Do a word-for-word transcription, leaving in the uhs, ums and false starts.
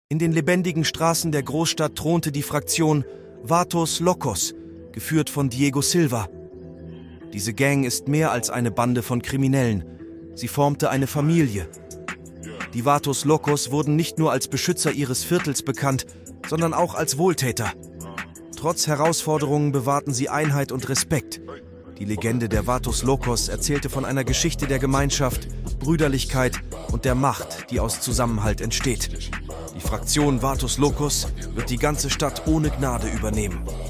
In den lebendigen Straßen der Großstadt thronte die Fraktion Vatos Locos, geführt von Diego Silva. Diese Gang ist mehr als eine Bande von Kriminellen. Sie formte eine Familie. Die Vatos Locos wurden nicht nur als Beschützer ihres Viertels bekannt, sondern auch als Wohltäter. Trotz Herausforderungen bewahrten sie Einheit und Respekt. Die Legende der Vatos Locos erzählte von einer Geschichte der Gemeinschaft, Brüderlichkeit und der Macht, die aus Zusammenhalt entsteht. Die Fraktion Vatos Locos wird die ganze Stadt ohne Gnade übernehmen.